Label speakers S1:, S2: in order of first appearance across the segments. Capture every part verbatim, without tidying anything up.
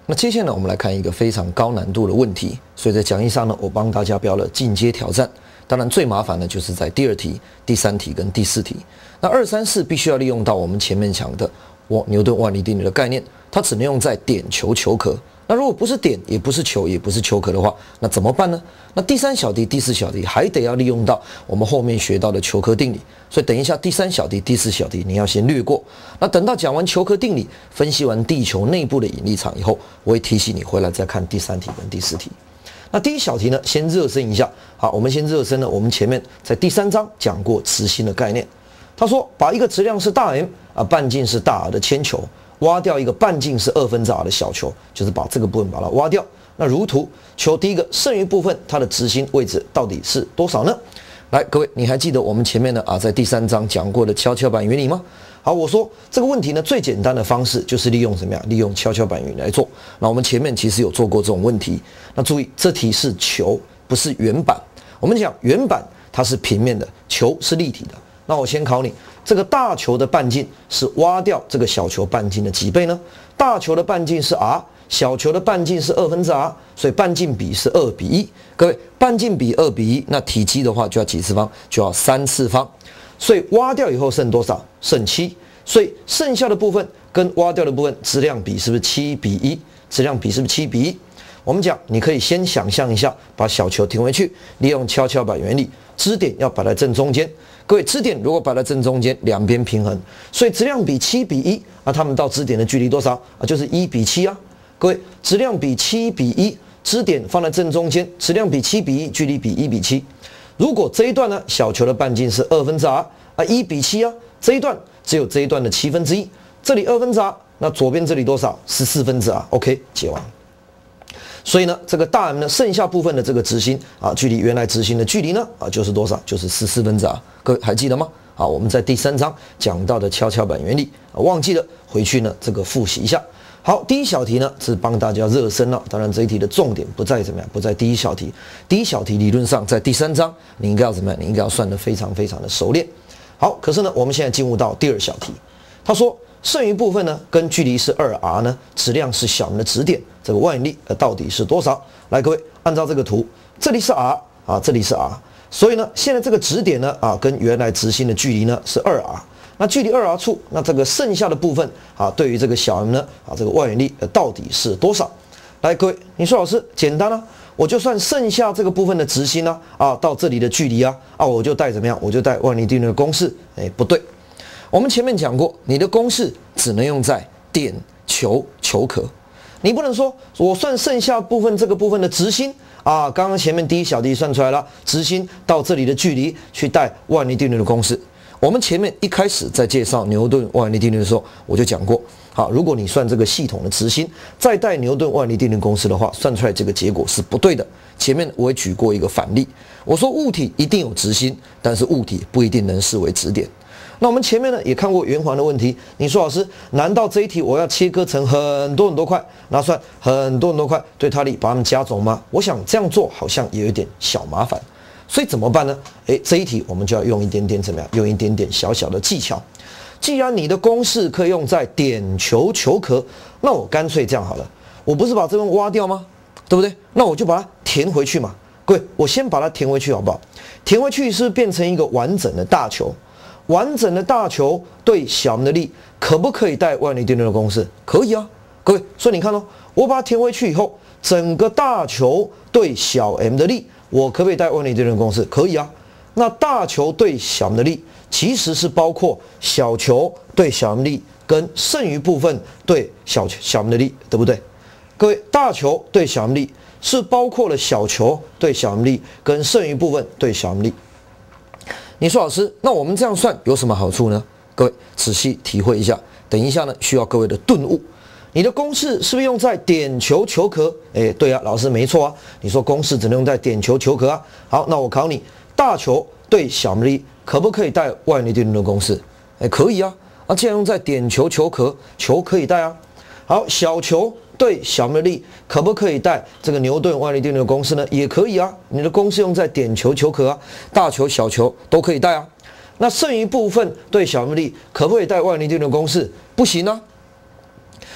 S1: 那接下来呢，我们来看一个非常高难度的问题，所以在讲义上呢，我帮大家标了进阶挑战。当然最麻烦的就是在第二题、第三题跟第四题。那二三四必须要利用到我们前面讲的牛顿万力定律的概念，它只能用在点、球、球壳。那如果不是点，也不是球，也不是球壳的话，那怎么办呢？那第三小题、第四小题还得要利用到我们后面学到的球壳定理。所以等一下第三小题、第四小题你要先略过。那等到讲完球壳定理，分析完地球内部的引力场以后，我会提醒你回来再看第三题跟第四题。那第一小题呢，先热身一下。好，我们先热身呢。我们前面在第三章讲过磁心的概念。他说，把一个质量是大 M 啊，半径是大 R 的铅球，挖掉一个半径是二分之 R 的小球，就是把这个部分把它挖掉。那如图，求第一个剩余部分它的质心位置到底是多少呢？来，各位，你还记得我们前面呢啊，在第三章讲过的跷跷板原理吗？好，我说这个问题呢，最简单的方式就是利用什么呀？利用跷跷板原理来做。那我们前面其实有做过这种问题。那注意，这题是球，不是圆板。我们讲圆板它是平面的，球是立体的。那我先考你，这个大球的半径是挖掉这个小球半径的几倍呢？大球的半径是 R， 小球的半径是二分之 R， 所以半径比是二比一。各位，半径比二比一，那体积的话就要几次方？就要三次方。所以挖掉以后剩多少？剩七。所以剩下的部分跟挖掉的部分质量比是不是七比一？质量比是不是七比一？我们讲，你可以先想象一下，把小球停回去，利用跷跷板原理，支点要摆在正中间。各位，支点如果摆在正中间，两边平衡，所以质量比七比一，那它们到支点的距离多少啊？就是一比七啊。各位，质量比七比一，支点放在正中间，质量比七比一，距离比一比七。如果这一段呢，小球的半径是二分之 R 啊，一比七啊，这一段只有这一段的七分之一，这里二分之 R， 那左边这里多少？十四分之 R。OK， 解完。所以呢，这个大 M 呢，剩下部分的这个质心啊，距离原来质心的距离呢啊，就是多少？就是十四分之 R。各位还记得吗？啊，我们在第三章讲到的跷跷板原理啊，忘记了回去呢这个复习一下。好，第一小题呢是帮大家热身了。当然这一题的重点不在怎么样，不在第一小题。第一小题理论上在第三章你应该要怎么样？你应该要算得非常非常的熟练。好，可是呢，我们现在进入到第二小题。他说，剩余部分呢，跟距离是 二 R 呢，质量是小 M 的质点，这个万有力呃到底是多少？来，各位按照这个图，这里是 R 啊，这里是 R， 所以呢，现在这个质点呢啊，跟原来质心的距离呢是 二 R。那距离 二 R 处，那这个剩下的部分啊，对于这个小 M 呢啊，这个万有力呃到底是多少？来，各位，你说老师简单啊，我就算剩下这个部分的质心呢啊，到这里的距离啊啊，我就带怎么样？我就带万有力定律的公式。哎，不对。我们前面讲过，你的公式只能用在点、球、球壳，你不能说我算剩下部分这个部分的质心啊。刚刚前面第一小题算出来了，质心到这里的距离去带万有力定律的公式。我们前面一开始在介绍牛顿万有力定律的时候，我就讲过，好，如果你算这个系统的质心，再带牛顿万有力定律公式的话，算出来这个结果是不对的。前面我也举过一个反例，我说物体一定有质心，但是物体不一定能视为质点。那我们前面呢也看过圆环的问题，你说老师，难道这一题我要切割成很多很多块，拿算很多很多块对它力把它们加总吗？我想这样做好像也有点小麻烦，所以怎么办呢？诶，这一题我们就要用一点点怎么样？用一点点小小的技巧。既然你的公式可以用在点、球、球壳，那我干脆这样好了，我不是把这边挖掉吗？对不对？那我就把它填回去嘛。各位，我先把它填回去好不好？填回去是变成一个完整的大球。完整的大球对小 M 的力可不可以带万有力定律的公式？可以啊，各位，所以你看哦，我把它填回去以后，整个大球对小 M 的力，我可不可以带万有力定律的公式？可以啊。那大球对小 M 的力，其实是包括小球对小 M 力跟剩余部分对小小 M 的力，对不对？各位，大球对小 M 力是包括了小球对小 M 力跟剩余部分对小 M 力。你说老师，那我们这样算有什么好处呢？各位仔细体会一下，等一下呢需要各位的顿悟。你的公式是不是用在点、球、球壳？哎，对啊，老师没错啊。你说公式只能用在点、球、球壳啊。好，那我考你，大球对小 M 力可不可以带万有力定律的公式？哎，可以啊。啊，既然用在点、球、球壳，球可以带啊。好，小球对小 M 的力可不可以带这个牛顿万有力定律的公式呢？也可以啊，你的公式用在点、球、球壳啊，大球、小球都可以带啊。那剩余部分对小 M 力可不可以带万有力定律的公式？不行啊。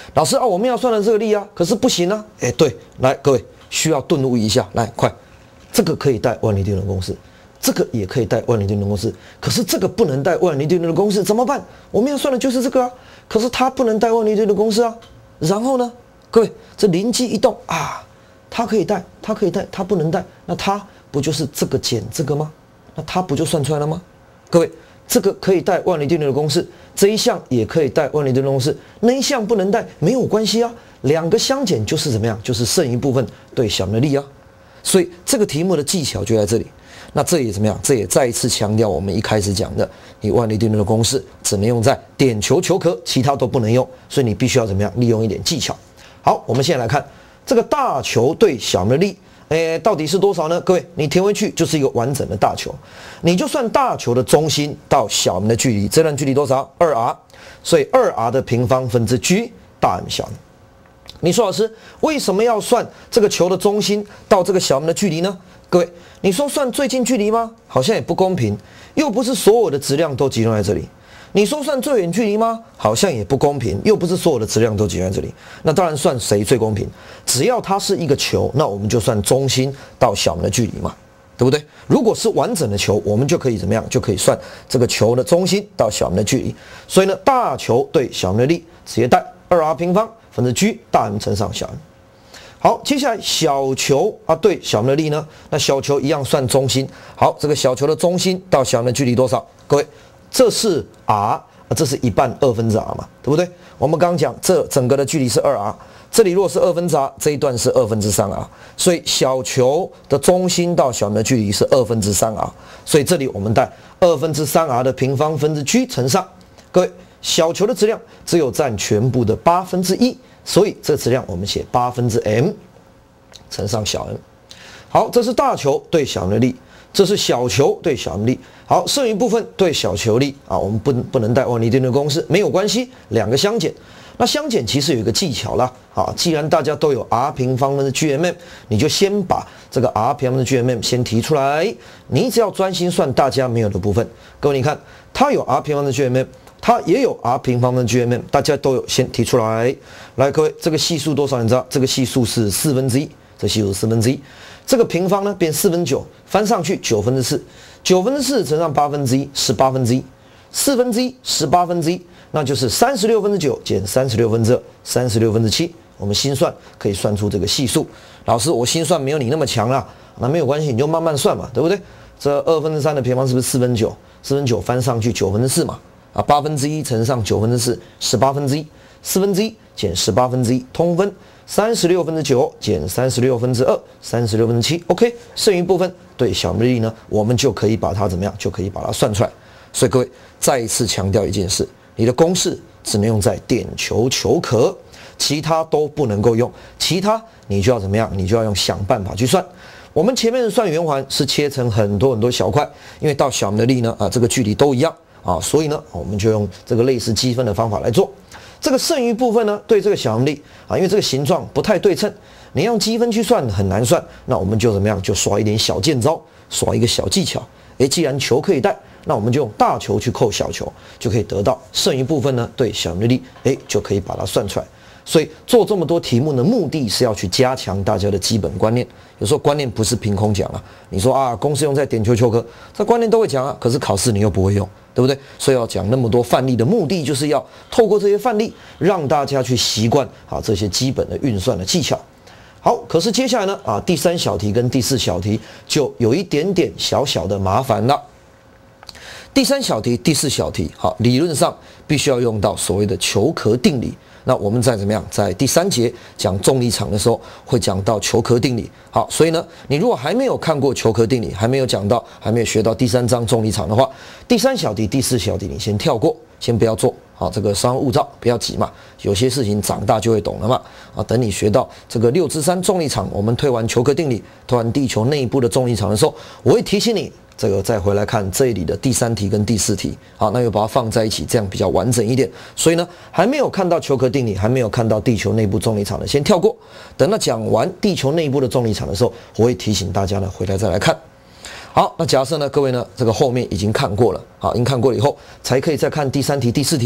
S1: 老师啊，我们要算的这个力啊，可是不行啊。哎，对，来各位需要顿悟一下，来快，这个可以带万力定律公式，这个也可以带万力定律公式，可是这个不能带万力定律的公式，怎么办？我们要算的就是这个啊，可是它不能带万力定律的公式啊。然后呢，各位这灵机一动啊，它可以带，它可以带，它不能带，那它不就是这个减这个吗？那它不就算出来了吗？各位。这个可以带万力定律的公式，这一项也可以带万力定律的公式，那一项不能带，没有关系啊。两个相减就是怎么样？就是剩一部分对小的力啊。所以这个题目的技巧就在这里。那这也怎么样？这也再一次强调我们一开始讲的，你万力定律的公式只能用在点球求壳，其他都不能用。所以你必须要怎么样？利用一点技巧。好，我们现在来看这个大球对小的力。诶，到底是多少呢？各位，你填回去就是一个完整的大球，你就算大球的中心到小 m 的距离，这段距离多少？ 二 r， 所以 二 r 的平方分之 g 大 M 小 m。你说老师，为什么要算这个球的中心到这个小 m 的距离呢？各位，你说算最近距离吗？好像也不公平，又不是所有的质量都集中在这里。你说算最远距离吗？好像也不公平，又不是所有的质量都集中在这里。那当然算谁最公平？只要它是一个球，那我们就算中心到小 m 的距离嘛，对不对？如果是完整的球，我们就可以怎么样？就可以算这个球的中心到小 m 的距离。所以呢，大球对小 m 的力直接带 二 r 平方分之 g 大 M 乘上小 m。好，接下来小球啊对小 m 的力呢？那小球一样算中心。好，这个小球的中心到小 m 的距离多少？各位。这是 r， 这是一半二分之 r 嘛，对不对？我们刚刚讲这整个的距离是 二 r， 这里如果是二分之 r， 这一段是二分之三 r， 所以小球的中心到小 m 的距离是二分之三 r， 所以这里我们带二分之三 r 的平方分之 g 乘上，各位小球的质量只有占全部的八分之一，所以这质量我们写八分之 m 乘上小 m。好，这是大球对小 m 的力。这是小球对小 m 力，好，剩余部分对小球力啊，我们不不能带万力定律公式，没有关系，两个相减。那相减其实有一个技巧啦，啊，既然大家都有 r 平方分之 gmm， 你就先把这个 r 平方分之 gmm 先提出来，你只要专心算大家没有的部分。各位你看，它有 r 平方分之 gmm， 它也有 r 平方分之 gmm， 大家都有先提出来。来，各位，这个系数多少？你知道？这个系数是四分之一，这系数是四分之一。这个平方呢变四分之九，翻上去九分之四，九分之四乘上八分之一，十八分之一，四分之一，十八分之一，那就是三十六分之九减三十六分之二，三十六分之七。我们心算可以算出这个系数。老师，我心算没有你那么强啦，那没有关系，你就慢慢算嘛，对不对？这二分之三的平方是不是四分之九？四分之九翻上去九分之四嘛，啊，八分之一乘上九分之四，十八分之一，四分之一减十八分之一，通分。三十六分之九减三十六分之二，三十六分之七 ，OK， 剩余部分对小 m 的力呢，我们就可以把它怎么样？就可以把它算出来。所以各位再一次强调一件事：你的公式只能用在点球求壳，其他都不能够用。其他你就要怎么样？你就要用想办法去算。我们前面算圆环是切成很多很多小块，因为到小 m 的力呢，啊，这个距离都一样啊，所以呢，我们就用这个类似积分的方法来做。这个剩余部分呢，对这个小 m 力啊，因为这个形状不太对称，你用积分去算很难算，那我们就怎么样？就耍一点小剑招，耍一个小技巧。诶，既然球可以带，那我们就用大球去扣小球，就可以得到剩余部分呢，对小 m 力，诶，就可以把它算出来。所以做这么多题目的目的是要去加强大家的基本观念。有时候观念不是凭空讲啊，你说啊，公式用在点球求壳，这观念都会讲啊，可是考试你又不会用，对不对？所以要讲那么多范例的目的，就是要透过这些范例，让大家去习惯啊这些基本的运算的技巧。好，可是接下来呢，啊，第三小题跟第四小题就有一点点小小的麻烦了。第三小题、第四小题，好，理论上必须要用到所谓的球壳定理。那我们在怎么样？在第三节讲重力场的时候，会讲到球壳定理。好，所以呢，你如果还没有看过球壳定理，还没有讲到，还没有学到第三章重力场的话，第三小题、第四小题你先跳过，先不要做。好，这个稍安勿躁，不要急嘛。有些事情长大就会懂了嘛。啊，等你学到这个六之三重力场，我们推完球壳定理，推完地球内部的重力场的时候，我会提醒你。这个再回来看这里的第三题跟第四题，好，那又把它放在一起，这样比较完整一点。所以呢，还没有看到球壳定理，还没有看到地球内部重力场的，先跳过。等到讲完地球内部的重力场的时候，我会提醒大家呢，回来再来看。好，那假设呢，各位呢，这个后面已经看过了，好，已经看过了以后，才可以再看第三题、第四题哦。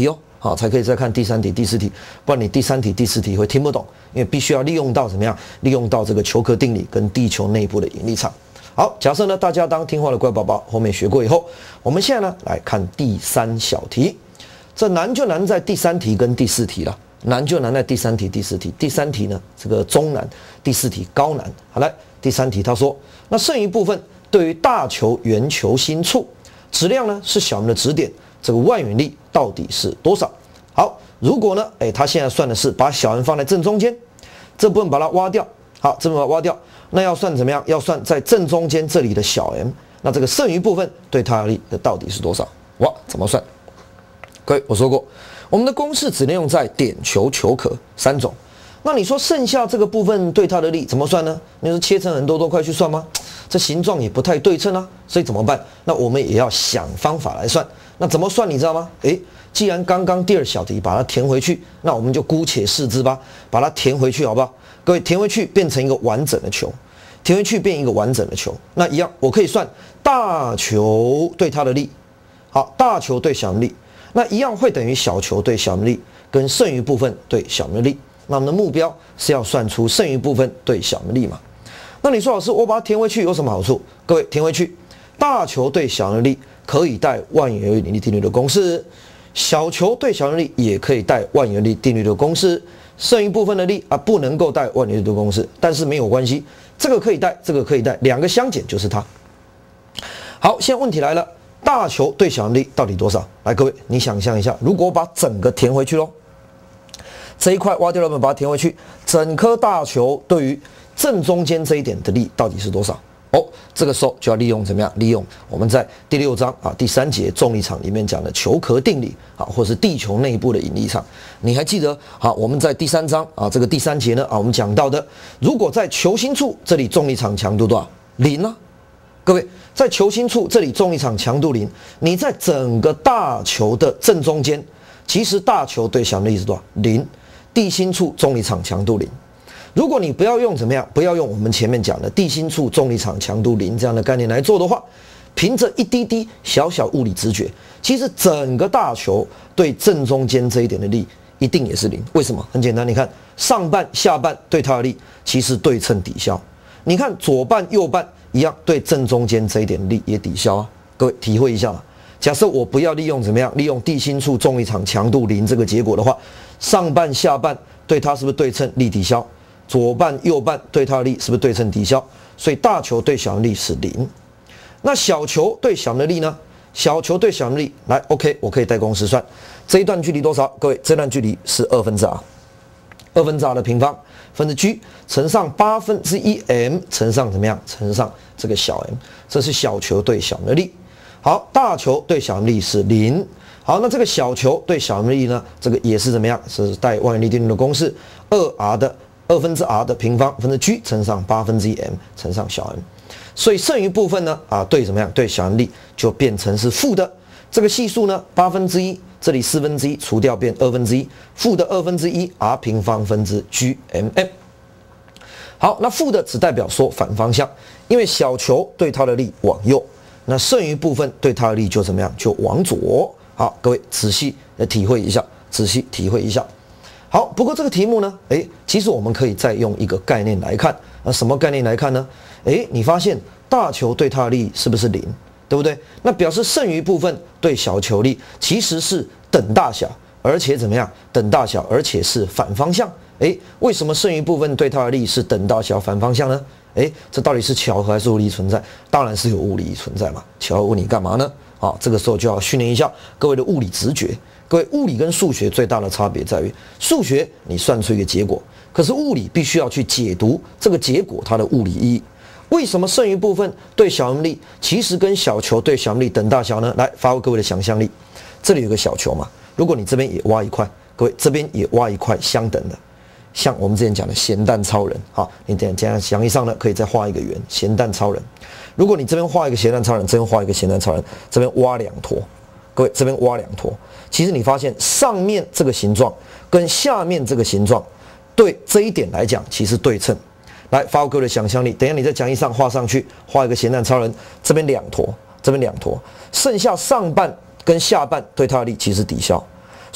S1: 好，才可以再看第三题、第四题，不然你第三题、第四题会听不懂，因为必须要利用到怎么样？利用到这个球壳定理跟地球内部的引力场。好，假设呢大家当听话的乖宝宝，后面学过以后，我们现在呢来看第三小题。这难就难在第三题跟第四题了，难就难在第三题、第四题。第三题呢这个中难，第四题高难。好来，第三题他说，那剩余部分对于大球圆球心处，质量呢是小于的质点，这个万有引力到底是多少？好，如果呢，哎，他现在算的是把小 m 放在正中间，这部分把它挖掉，好，这部分把它挖掉，那要算怎么样？要算在正中间这里的小 m， 那这个剩余部分对它的力到底是多少？哇，怎么算？各位，我说过，我们的公式只能用在点、球、球壳三种。那你说剩下这个部分对它的力怎么算呢？你说切成很多多块去算吗？这形状也不太对称啊，所以怎么办？那我们也要想方法来算。那怎么算？你知道吗？诶，既然刚刚第二小题把它填回去，那我们就姑且视之吧，把它填回去好不好？各位，填回去变成一个完整的球，填回去变一个完整的球，那一样我可以算大球对它的力，好，大球对小力，那一样会等于小球对小力跟剩余部分对小力。那我们的目标是要算出剩余部分对小力嘛？那你说老师，我把它填回去有什么好处？各位，填回去，大球对小力可以带万有引力定律的公式，小球对小力也可以带万有引力定律的公式，剩余部分的力啊不能够带万有引力的公式，但是没有关系，这个可以带，这个可以带，两个相减就是它。好，现在问题来了，大球对小力到底多少？来，各位，你想象一下，如果我把整个填回去咯，这一块挖掉了，我们把它填回去，整颗大球对于正中间这一点的力到底是多少？哦，这个时候就要利用怎么样？利用我们在第六章啊第三节重力场里面讲的球壳定理啊，或是地球内部的引力场。你还记得啊？我们在第三章啊这个第三节呢啊，我们讲到的，如果在球心处这里重力场强度多少？零啊！各位，在球心处这里重力场强度零，你在整个大球的正中间，其实大球对小力是多少？零。地心处重力场强度零，如果你不要用怎么样，不要用我们前面讲的地心处重力场强度零这样的概念来做的话，凭着一滴滴小小物理直觉，其实整个大球对正中间这一点的力一定也是零。为什么？很简单，你看上半下半对它的力其实对称抵消，你看左半右半一样对正中间这一点力也抵消啊。各位体会一下，假设我不要利用怎么样，利用地心处重力场强度零这个结果的话，上半下半对它是不是对称力抵消？左半右半对它的力是不是对称抵消？所以大球对小的力是零。那小球对小的力呢？小球对小的力，来 ，OK， 我可以带公式算，这一段距离多少？各位，这段距离是二分之 r， 二分之 r 的平方分之 g 乘上八分之一 m 乘上怎么样？乘上这个小 m， 这是小球对小的力。好，大球对小的力是零。好，那这个小球对小的力呢？这个也是怎么样？是带万有引力定律的公式，二 r 的二分之 r 的平方分之 g 乘上八分之一 m 乘上小 m， 所以剩余部分呢，啊，对怎么样？对小的力就变成是负的。这个系数呢，八分之一，这里四分之一除掉变二分之一，负的二分之一 r 平方分之 g m m。好，那负的只代表说反方向，因为小球对它的力往右，那剩余部分对它的力就怎么样？就往左。好，各位仔细来体会一下，仔细体会一下。好，不过这个题目呢，诶，其实我们可以再用一个概念来看，那什么概念来看呢？诶，你发现大球对它的力是不是零？对不对？那表示剩余部分对小球力其实是等大小，而且怎么样？等大小，而且是反方向。诶，为什么剩余部分对它的力是等大小反方向呢？诶，这到底是巧合还是物理存在？当然是有物理存在嘛。巧合问你干嘛呢？好，这个时候就要训练一下各位的物理直觉。各位，物理跟数学最大的差别在于，数学你算出一个结果，可是物理必须要去解读这个结果它的物理意义。为什么剩余部分对小 m 力其实跟小球对小 m 力等大小呢？来，发挥各位的想象力。这里有个小球嘛，如果你这边也挖一块，各位这边也挖一块相等的，像我们之前讲的咸蛋超人，好，你等这样想一上呢，可以再画一个圆，咸蛋超人。如果你这边画一个咸蛋超人，这边画一个咸蛋超人，这边挖两坨，各位这边挖两坨，其实你发现上面这个形状跟下面这个形状，对这一点来讲其实对称。来，发挥各位的想象力，等一下你在讲义上画上去，画一个咸蛋超人，这边两坨，这边两坨，剩下上半跟下半对它的力其实抵消，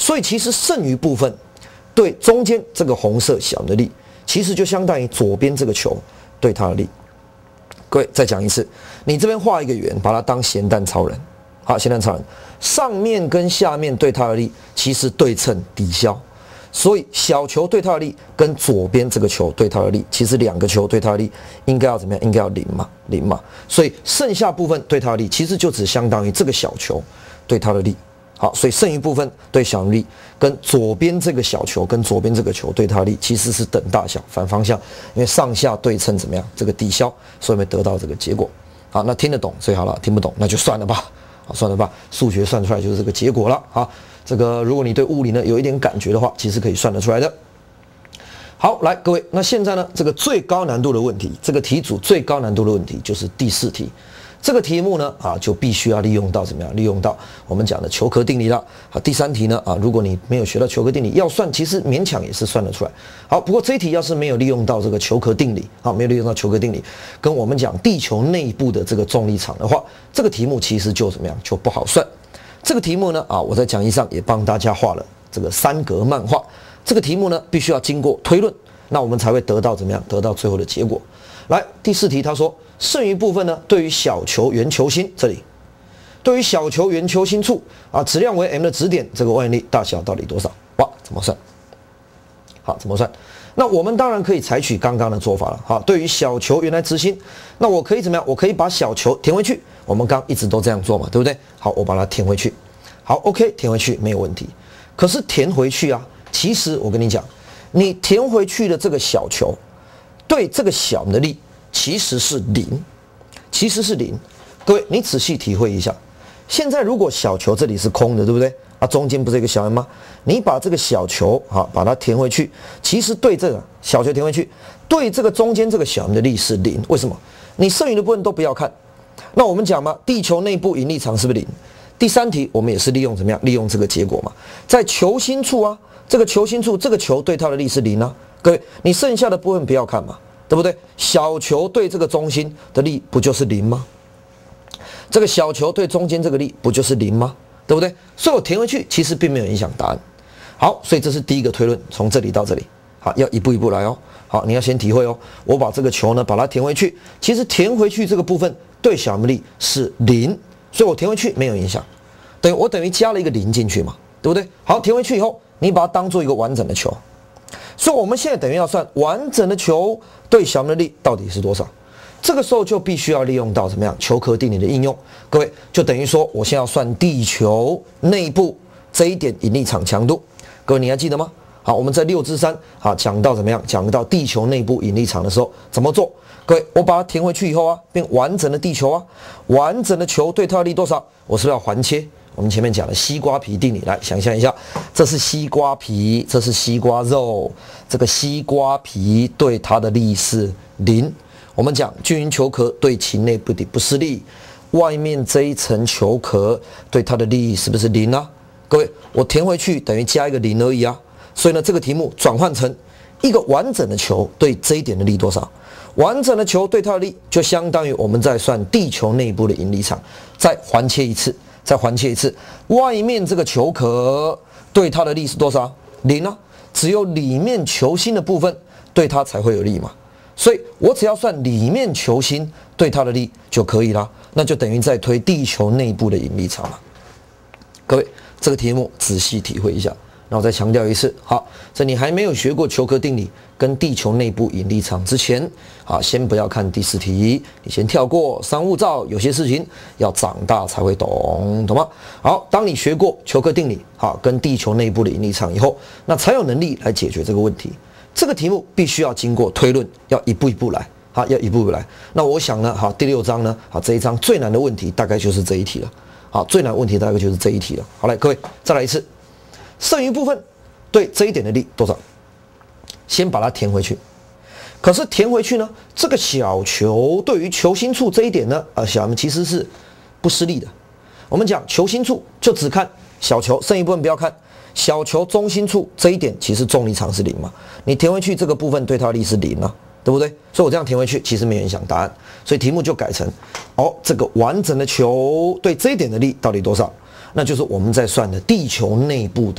S1: 所以其实剩余部分对中间这个红色小的力，其实就相当于左边这个球对它的力。各位再讲一次，你这边画一个圆，把它当咸蛋超人。好，咸蛋超人上面跟下面对它的力其实对称抵消，所以小球对它的力跟左边这个球对它的力，其实两个球对它的力应该要怎么样？应该要零嘛，零嘛。所以剩下部分对它的力，其实就只相当于这个小球对它的力。好，所以剩余部分对小的力跟左边这个小球跟左边这个球对它的力其实是等大小，反方向，因为上下对称怎么样？这个抵消，所以没得到这个结果。好，那听得懂最好了，听不懂那就算了吧。好，算了吧，数学算出来就是这个结果了。好，这个如果你对物理呢有一点感觉的话，其实可以算得出来的。好，来各位，那现在呢这个最高难度的问题，这个题组最高难度的问题就是第四题。这个题目呢，啊，就必须要利用到怎么样？利用到我们讲的求和定理了。好，第三题呢，啊，如果你没有学到求和定理，要算其实勉强也是算得出来。好，不过这一题要是没有利用到这个求和定理，啊，没有利用到求和定理，跟我们讲地球内部的这个重力场的话，这个题目其实就怎么样？就不好算。这个题目呢，啊，我在讲义上也帮大家画了这个三格漫画。这个题目呢，必须要经过推论，那我们才会得到怎么样？得到最后的结果。来，第四题他说。剩余部分呢，对于小球圆球心这里，对于小球圆球心处啊，质量为 m 的质点，这个万有力大小到底多少？哇，怎么算？好，怎么算？那我们当然可以采取刚刚的做法了。好，对于小球原来直心，那我可以怎么样？我可以把小球填回去。我们刚一直都这样做嘛，对不对？好，我把它填回去。好 ，OK， 填回去没有问题。可是填回去啊，其实我跟你讲，你填回去的这个小球，对这个小的力。其实是零，其实是零。各位，你仔细体会一下。现在如果小球这里是空的，对不对？啊，中间不是一个小圆吗？你把这个小球好，把它填回去，其实对这个小球填回去，对这个中间这个小圆的力是零。为什么？你剩余的部分都不要看。那我们讲嘛，地球内部引力场是不是零？第三题我们也是利用怎么样？利用这个结果嘛，在球心处啊，这个球心处这个球对它的力是零啊。各位，你剩下的部分不要看嘛。对不对？小球对这个中心的力不就是零吗？这个小球对中间这个力不就是零吗？对不对？所以我填回去其实并没有影响答案。好，所以这是第一个推论，从这里到这里，好，要一步一步来哦。好，你要先体会哦。我把这个球呢，把它填回去，其实填回去这个部分对小的力是零，所以我填回去没有影响，等于我等于加了一个零进去嘛，对不对？好，填回去以后，你把它当做一个完整的球。所以我们现在等于要算完整的球对小的力到底是多少，这个时候就必须要利用到怎么样求和定理的应用。各位，就等于说我现在要算地球内部这一点引力场强度。各位你还记得吗？好，我们在六之三啊讲到怎么样？讲到地球内部引力场的时候怎么做？各位，我把它填回去以后啊，变完整的地球啊，完整的球对它的力多少？我是不是要环切？我们前面讲的西瓜皮定理，来想象一下，这是西瓜皮，这是西瓜肉，这个西瓜皮对它的力是零。我们讲均匀球壳对其内部的不施力，外面这一层球壳对它的力是不是零啊？各位，我填回去等于加一个零而已啊。所以呢，这个题目转换成一个完整的球对这一点的力多少？完整的球对它的力就相当于我们在算地球内部的引力场，再环切一次。再环切一次，外面这个球壳对它的力是多少？零啊，只有里面球心的部分对它才会有力嘛。所以我只要算里面球心对它的力就可以啦，那就等于在推地球内部的引力场了。各位，这个题目仔细体会一下。那我再强调一次，好，在你还没有学过求和定理跟地球内部引力场之前，啊，先不要看第四题，你先跳过商务照，有些事情要长大才会懂，懂吗？好，当你学过求和定理，好，跟地球内部的引力场以后，那才有能力来解决这个问题。这个题目必须要经过推论，要一步一步来，好，要一步一步来。那我想呢，好，第六章呢，好，这一章最难的问题大概就是这一题了，好，最难的问题大概就是这一题了。好，来，各位再来一次。剩余部分对这一点的力多少？先把它填回去。可是填回去呢，这个小球对于球心处这一点呢，呃，小 m 其实是不施力的。我们讲球心处就只看小球，剩余部分不要看。小球中心处这一点其实重力场是零嘛，你填回去这个部分对它的力是零啊，对不对？所以我这样填回去其实没影响答案，所以题目就改成哦，这个完整的球对这一点的力到底多少？那就是我们在算的地球内部的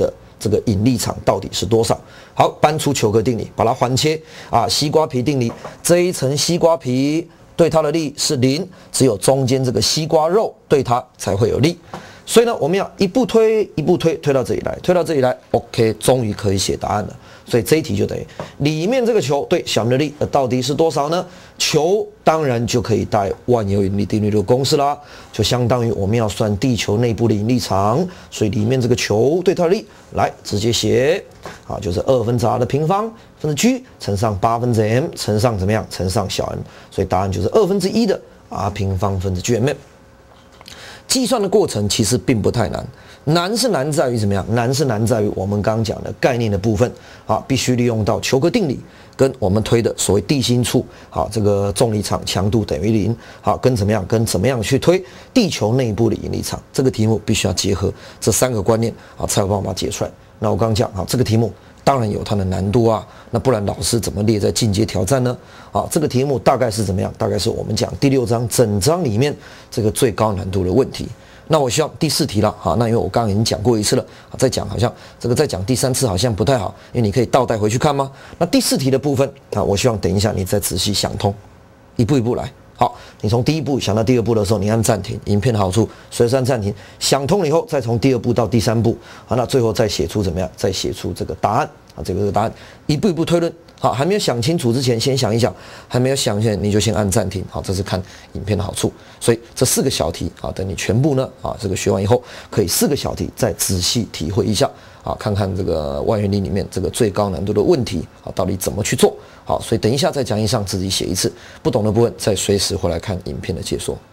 S1: 这个引力场到底是多少。好，搬出球格定理，把它环切啊，西瓜皮定理，这一层西瓜皮对它的力是零，只有中间这个西瓜肉对它才会有力。所以呢，我们要一步推，一步推，推到这里来，推到这里来 ，OK， 终于可以写答案了。所以这一题就等于里面这个球对小面的力，呃，到底是多少呢？球当然就可以带万有引力定律的公式啦，就相当于我们要算地球内部的引力场，所以里面这个球对它的力，来直接写，啊，就是二分之 r 的平方分之 g 乘上八分之 m 乘上怎么样？乘上小 n， 所以答案就是二分之一的 r 平方分之 gm。计算的过程其实并不太难，难是难在于怎么样？难是难在于我们刚刚讲的概念的部分，啊，必须利用到球格定理，跟我们推的所谓地心处，好，这个重力场强度等于零，好，跟怎么样？跟怎么样去推地球内部的引力场？这个题目必须要结合这三个观念，啊，才有办法解出来。那我刚刚讲，好，这个题目当然有它的难度啊，那不然老师怎么列在进阶挑战呢？啊，这个题目大概是怎么样？大概是我们讲第六章整章里面这个最高难度的问题。那我希望第四题了，好，那因为我刚刚已经讲过一次了，再讲好像这个再讲第三次好像不太好，因为你可以倒带回去看吗？那第四题的部分啊，我希望等一下你再仔细想通，一步一步来。好，你从第一步想到第二步的时候，你按暂停。影片的好处，随时按暂停，想通了以后，再从第二步到第三步，好，那最后再写出怎么样？再写出这个答案啊，这个这个答案，一步一步推论。好，还没有想清楚之前，先想一想；还没有想清，你就先按暂停。好，这是看影片的好处。所以这四个小题啊，等你全部呢啊，这个学完以后，可以四个小题再仔细体会一下啊，看看这个万有引力里面这个最高难度的问题啊，到底怎么去做。好，所以等一下在讲义上自己写一次，不懂的部分再随时回来看影片的解说。